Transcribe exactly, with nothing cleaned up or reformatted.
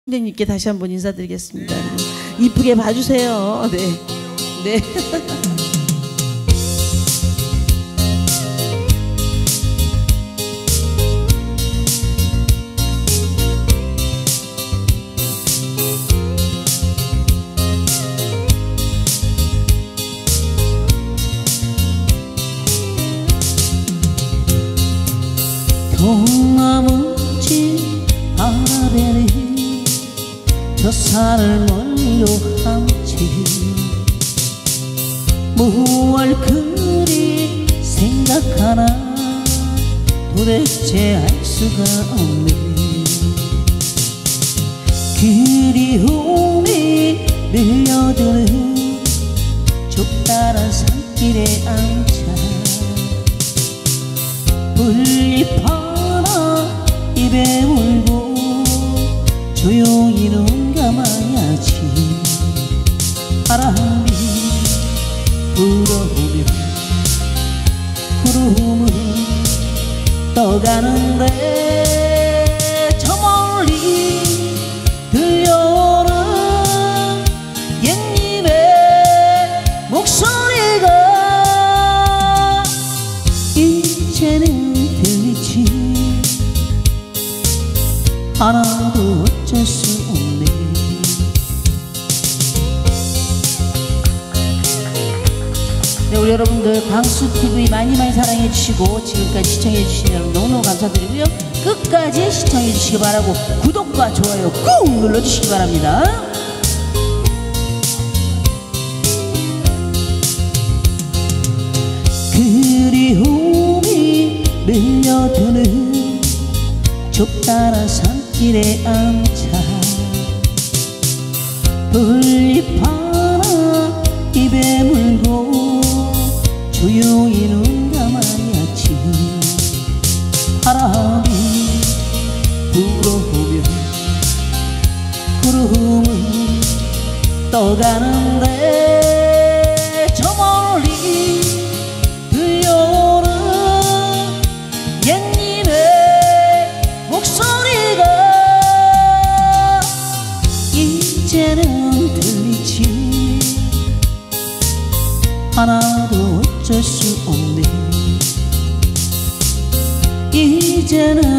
선생님께 다시 한번 인사드리겠습니다. 이쁘게 봐주세요. 네, 네. 동나무집 아래는 저 산을 멀리로 함지 무얼 그리 생각하나 도대체 알 수가 없네. 그리움이 밀려드는 좁다란 산길에 앉아 풀잎 하나 입에 물고 조용히 눈 감아야지. 바람이 불어오면 구름은 떠가는데 저 멀리 들려오는 옛님의 목소리가 이제는 들리지 않아도 어쩔 수 없네. 네, 우리 여러분들 광수티비 많이 많이 사랑해 주시고 지금까지 시청해 주신 여러분 너무너무 감사드리고요. 끝까지 시청해 주시기 바라고 구독과 좋아요 꾹 눌러주시기 바랍니다. 그리움이 밀려드는 좁다란 산길에 앉아 풀잎 하나 입에 물고 조용히 눈 감아야지. 바람이 불어오면 구름은 떠가는데 저 멀리 들려오는 옛님의 목소리가 이제는 들리지 않아도 어쩔 수 없네. 이제는